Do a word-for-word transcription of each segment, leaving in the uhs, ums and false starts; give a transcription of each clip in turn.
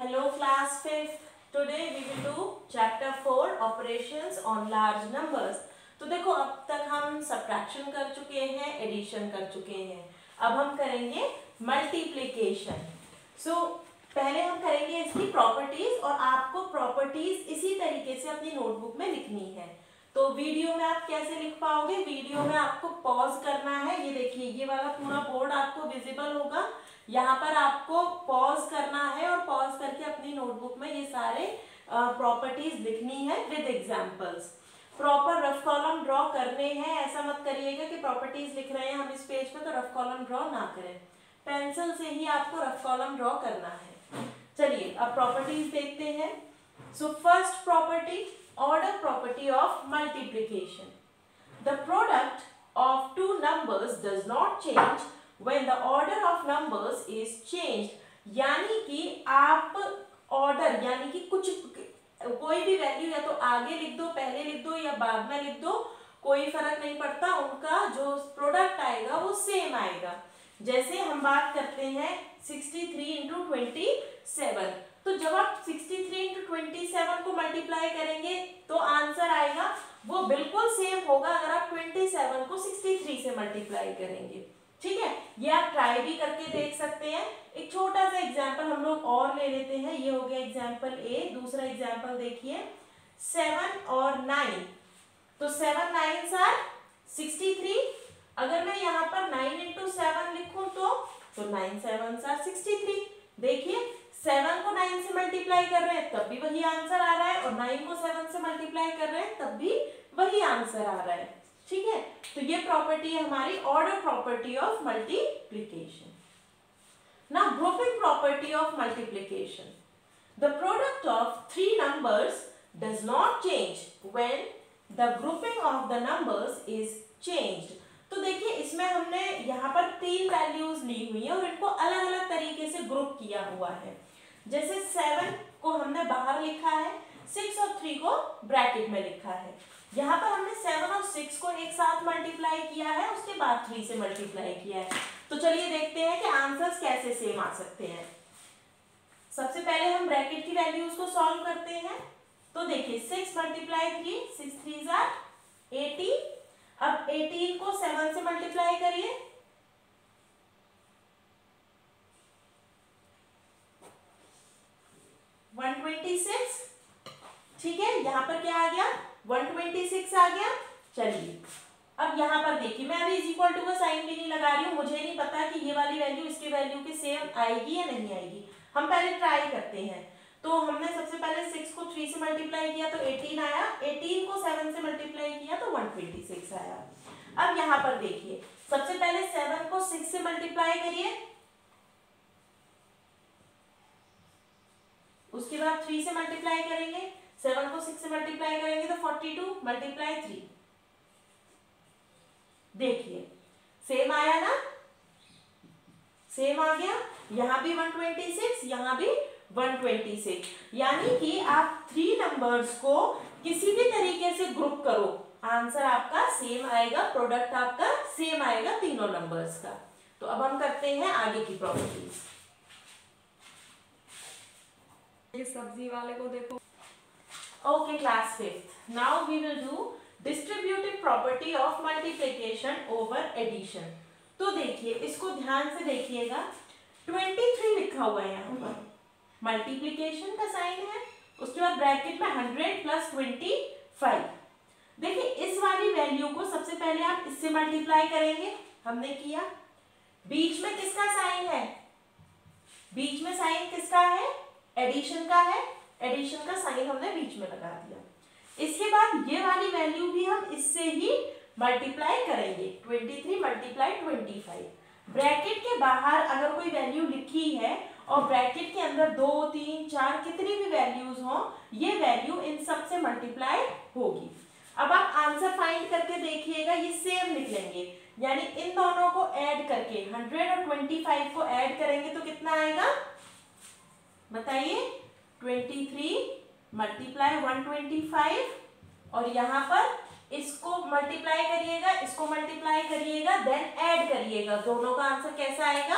Hello class fifth. Today we will do chapter four operations on large numbers. तो देखो अब तक हम सब्ट्रैक्शन कर चुके हैं, एडिशन कर चुके हैं, अब हम करेंगे मल्टीप्लिकेशन. सो so, पहले हम करेंगे इसकी प्रॉपर्टीज और आपको प्रॉपर्टीज इसी तरीके से अपनी नोटबुक में लिखनी है. तो वीडियो में आप कैसे लिख पाओगे? वीडियो में आपको पॉज करना है. ये देखिए ये वाला पूरा बोर्ड आपको विजिबल होगा. यहाँ पर आपको पॉज करना है और पॉज करके अपनी नोटबुक में ये सारे प्रॉपर्टीज uh, लिखनी है with examples. Proper rough column draw करने हैं. ऐसा मत करिएगा कि प्रॉपर्टीज लिख रहे हैं हम इस पेज पे तो रफ कॉलम ड्रॉ ना करें. पेंसिल से ही आपको रफ कॉलम ड्रॉ करना है. चलिए अब प्रॉपर्टीज देखते हैं. So first property, order property of multiplication. The product of two numbers does not change when the order of numbers is changed. यानी कि आप ऑर्डर यानी कि कुछ कोई भी वैल्यू या तो आगे लिख दो, पहले लिख दो या बाद में लिख दो, कोई फर्क नहीं पड़ता. उनका जो प्रोडक्ट आएगा वो सेम आएगा. जैसे हम बात करते हैं sixty three into twenty seven. तो जब आप sixty three into twenty seven को मल्टीप्लाई करेंगे तो आंसर आएगा वो बिल्कुल सेम होगा अगर आप ट्वेंटी सेवन को सिक्सटी थ्री से मल्टीप्लाई करेंगे. ठीक है, ये आप ट्राई भी करके देख सकते हैं. एक छोटा सा एग्जांपल हम लोग और ले लेते हैं. ये हो गया एग्जांपल ए. दूसरा एग्जांपल देखिए, सेवन और नाइन. तो seven nine are sixty three. अगर मैं यहाँ पर नाइन इंटू सेवन लिखूं तो तो nine seven are sixty three. देखिए सेवन को नाइन से मल्टीप्लाई कर रहे हैं तब भी वही आंसर आ रहा है और नाइन को सेवन से मल्टीप्लाई कर रहे हैं तब भी वही आंसर आ रहा है. ठीक है, तो ये प्रॉपर्टी है हमारी order property of multiplication. Now grouping property of multiplication. The product of three numbers does not change when the grouping of the numbers is changed. तो देखिए इसमें हमने यहाँ पर तीन वैल्यूज ली हुई है और इनको अलग अलग तरीके से ग्रुप किया हुआ है. जैसे सेवन को हमने बाहर लिखा है, सिक्स और थ्री को ब्रैकेट में लिखा है. यहाँ पर हमने सेवन और सिक्स को एक साथ मल्टीप्लाई किया है, उसके बाद थ्री से मल्टीप्लाई किया है. तो चलिए देखते हैं कि आंसर्स कैसे सेम आ सकते हैं. सबसे पहले हम ब्रैकेट की वैल्यूज को सॉल्व करते हैं. तो देखिए six multiply three, six three जार एटी. अब एटीन को सेवन से मल्टीप्लाई करिए. One twenty six. ठीक है, यहाँ पर क्या आ गया? वन ट्वेंटी सिक्स आ गया. चलिए अब यहाँ पर देखिए, मैं अभी इज इक्वल टू का साइन भी नहीं लगा रही हूँ. मुझे नहीं पता कि ये वाली वैल्यू इसके वैल्यू के सेम आएगी या नहीं आएगी. हम पहले ट्राई करते हैं. तो हमने सबसे पहले सिक्स को थ्री से मल्टीप्लाई किया तो एटीन आया. एटीन को सेवन से मल्टीप्लाई किया तो वन ट्वेंटी सिक्स आया. अब यहाँ पर देखिए, सबसे पहले सेवन को सिक्स से मल्टीप्लाई करिए, उसके बाद थ्री से मल्टीप्लाई करेंगे. सेवन को सिक्स से मल्टीप्लाई करेंगे तो फोर्टी टू मल्टीप्लाई थ्री. देखिए सेम आया ना, सेम आ गया. यहाँ भी वन ट्वेंटी सिक्स, यहाँ भी वन ट्वेंटी सिक्स. यानी कि आप थ्री नंबर्स को किसी भी तरीके से ग्रुप करो, आंसर आपका सेम आएगा, प्रोडक्ट आपका सेम आएगा तीनों नंबर्स का. तो अब हम करते हैं आगे की प्रॉपर्टीज. ये सब्जी वाले को देखो. Okay class fifth, now we will do distributive property of multiplication over addition. तो देखिए इसको ध्यान से देखिएगा. ट्वेंटी थ्री लिखा हुआ है यहाँ पर, मल्टीप्लिकेशन का साइन है, उसके बाद ब्रैकेट में हंड्रेड प्लस ट्वेंटी फाइव. देखिए इस वाली वैल्यू को सबसे पहले आप इससे मल्टीप्लाई करेंगे. हमने किया. बीच में किसका साइन है? बीच में साइन किसका है? एडिशन का है. एडिशन का साइन हमने बीच में लगा दिया. इसके बाद ये वाली वैल्यू भी हम इससे ही मल्टीप्लाई करेंगे. Twenty three multiply twenty five. Bracket के बाहर अगर कोई वैल्यू लिखी है और ब्रैकेट के अंदर दो तीन चार कितनी भी वैल्यूज हो, ये वैल्यू इन सब से मल्टीप्लाई होगी. अब आप आंसर फाइंड करके देखिएगा, ये सेम निकलेंगे. यानी इन दोनों को ऐड करके हंड्रेड और ट्वेंटी फाइव को ऐड करेंगे तो कितना आएगा बताइए? Twenty three multiply one twenty five और यहाँ पर इसको मल्टीप्लाई करिएगा, इसको मल्टीप्लाई करिएगा, देन ऐड करिएगा. दोनों का आंसर कैसा आएगा?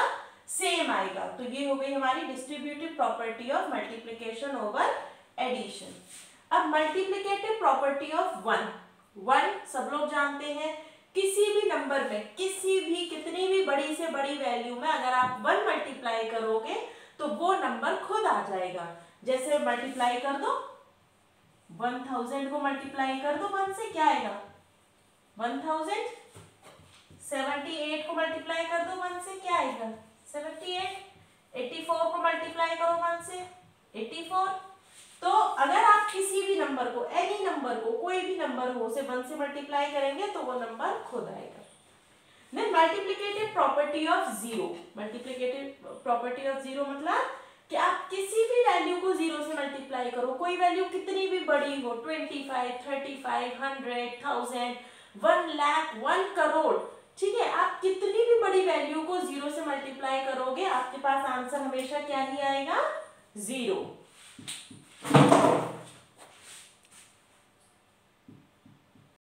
सेम आएगा। तो ये हो गई हमारी distributive property of multiplication over addition. अब multiplicative property of one. One सब लोग जानते हैं, किसी भी नंबर में किसी भी कितनी भी बड़ी से बड़ी वैल्यू में अगर आप वन मल्टीप्लाई करोगे तो वो नंबर खुद आ जाएगा। जैसे मल्टीप्लाई कर दो, वन थाउजेंड को मल्टीप्लाई कर दो वन से, क्या आएगा वन थाउजेंड। सेवेंटी एट को मल्टीप्लाई कर दो वन से, क्या आएगा सेवेंटी एट। एटी फोर को मल्टीप्लाई करो वन से, एटी फोर। तो अगर आप किसी भी नंबर को, एनी नंबर को, कोई भी नंबर हो उसे वन से मल्टीप्लाई करेंगे तो वो नंबर खुद आएगा। Then multiplicative property of zero. Multiplicative property of zero मतलब कि आप किसी भी वैल्यू को जीरो से मल्टीप्लाई करो, कोई वैल्यू कितनी भी बड़ी हो, twenty five, thirty five, hundred, thousand, one lakh, one crore, ठीक है, आप कितनी भी बड़ी वैल्यू को जीरो से मल्टीप्लाई करोगे आपके पास आंसर हमेशा क्या ही आएगा, जीरो।